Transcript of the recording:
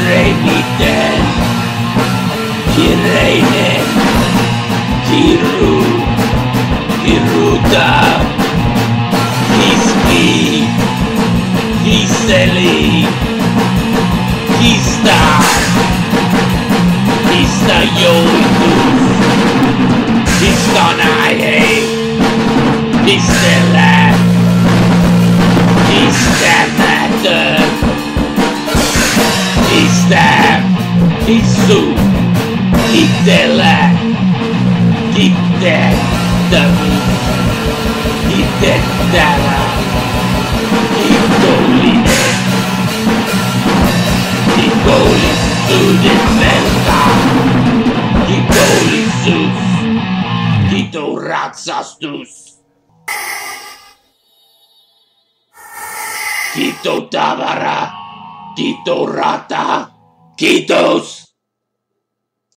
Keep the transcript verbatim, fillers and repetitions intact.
Kireimiten, kireinen, kiru, kiruta, kiski, kisteli, kista, kista joutus, kiston aihe, kistellä, kistämätön, kistä, kissu, itsellä, kittettävyys, kittettävä, kiitollinen, kiitollisuuden velka, kiitollisuus, kiitoratsastus, kiitotavara, kiitorata, kiitos!